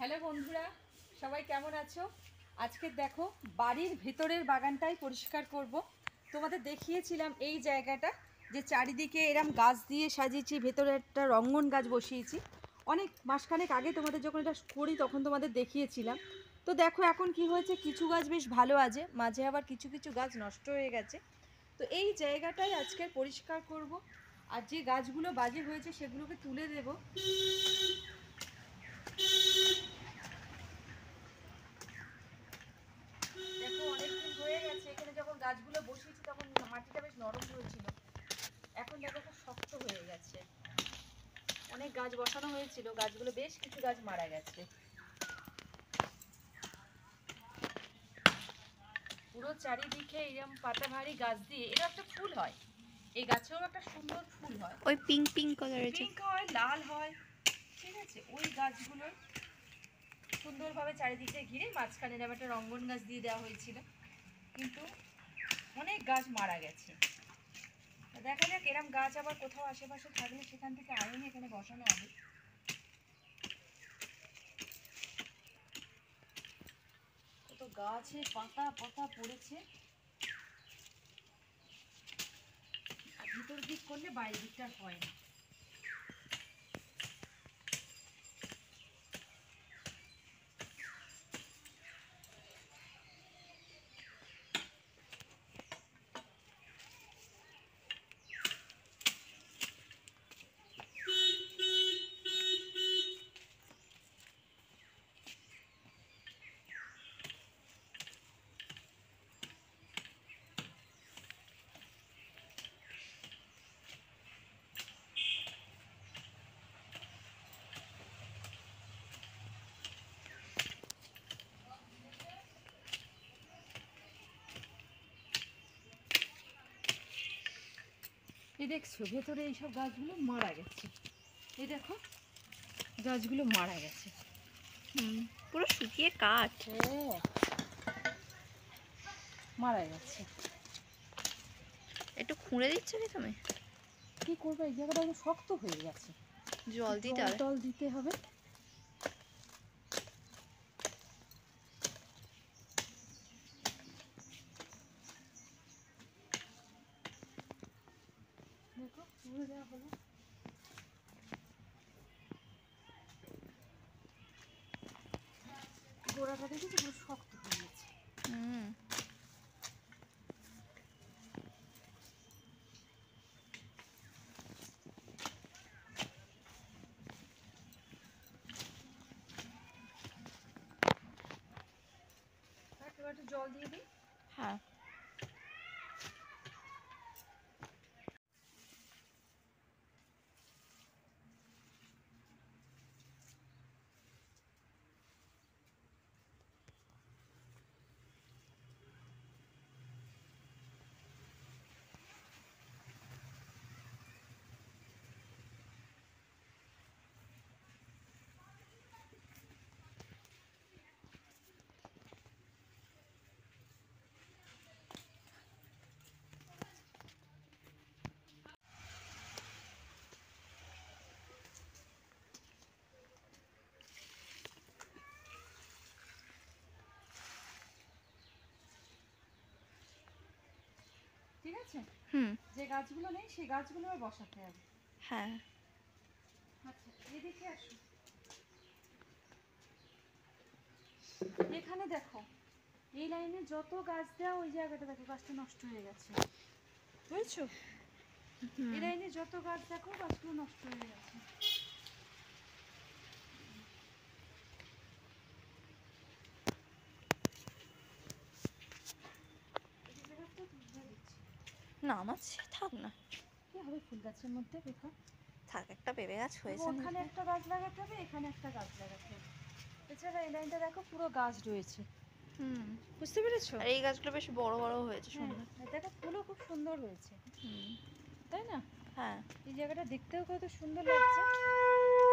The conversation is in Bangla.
হ্যালো বন্ধুরা, সবাই কেমন আছো? আজকে দেখো বাড়ির ভেতরের বাগানটাই পরিষ্কার করব। তোমাদের দেখিয়েছিলাম এই জায়গাটা যে চারিদিকে এরম গাছ দিয়ে সাজিয়েছি, ভেতরে একটা রঙ্গন গাছ বসিয়েছি। অনেক মাসখানেক আগে তোমাদের যখন এটা করি তখন তোমাদের দেখিয়েছিলাম। তো দেখো এখন কি হয়েছে, কিছু গাছ বেশ ভালো আছে, মাঝে আবার কিছু কিছু গাছ নষ্ট হয়ে গেছে। তো এই জায়গাটাই আজকে পরিষ্কার করব, আর যে গাছগুলো বাজে হয়েছে সেগুলোকে তুলে দেবো। দেখো অনেকদিন হয়ে গেছে, এখানে যখন গাছগুলো বসিয়েছি তখন মাটিটা বেশ নরম হয়েছিল, এখন দেখো খুব শক্ত হয়ে গেছে। অনেক গাছ বসানো হয়েছিল, গাছগুলো বেশ কিছু গাছ মারা গেছে। পুরো চারিদিকে এরকম পাতা ভারী গাছ দিয়ে, এটা একটা ফুল হয়, এই গাছেও একটা সুন্দর ফুল হয়, ওই পিঙ্ক পিঙ্ক কালারের, পিঙ্ক হয়, লাল হয়, ঠিক আছে। ওই গাছগুলো সুন্দরভাবে চারিদিকে ঘিরে মাঝখানে এরকম একটা রঙ্গন গাছ দিয়ে দেওয়া হয়েছিল, কিন্তু অনেক গাছ মারা গেছে। দেখা যাক এরম গাছ আবার কোথাও আশেপাশে থাকলে সেখান থেকে আইনে এখানে বসানো হবে। কত গাছে পাতা পাতা পড়েছে, আর ভিতর দিক করলে বাইরের দিকটা হয় না। এই দেখছো ভেতরে এইসব গাছগুলো মারা গেছে, এই দেখো গাছগুলো মারা গেছে। পুরো শুকিয়ে কাঠ। হ্যাঁ, মারা গেছে। একটু খুঁড়ে দিচ্ছে কি তুমি? কি করবো, এই জায়গাটা একটু শক্ত হয়ে গেছে, জল দিতে হবে। জল দিতে হবে। দেখো তুলে দেওয়া হলো। গোড়াটা দেখেছি পুরো শক্ত হয়ে গেছে। একটু জল দিয়ে দিই। হ্যাঁ, ঠিক আছে। হুম, যে গাছগুলো নেই সেই গাছগুলো আর বসাতে হবে। হ্যাঁ। আচ্ছা এদিকে আসো, এখানে দেখো এই লাইনে যত গাছ দেওয়া ওই জায়গাটা দেখো গাছটা নষ্ট হয়ে গেছে, বুঝছো? এই লাইনে যত গাছ দেখো গাছগুলো নষ্ট হয়ে গেছে। না, আমার থাক না। কি হবে ফুল গাছের মধ্যে বেকার? থাক, একটা পেঁপে গাছ হয়েছে। ওখানে একটা গাছ লাগাতে হবে, এখানে একটা গাছ লাগাতে হবে। এছাড়া এই লাইনটা দেখো পুরো গাছ রয়েছে, বুঝতে পেরেছো? আর এই গাছগুলো বেশ বড় বড় হয়েছে, হ্যাঁ, সুন্দর। দেখো ফুলও খুব সুন্দর হয়েছে, তাই না? হ্যাঁ। এই জায়গাটা দেখতেও কত সুন্দর লাগছে।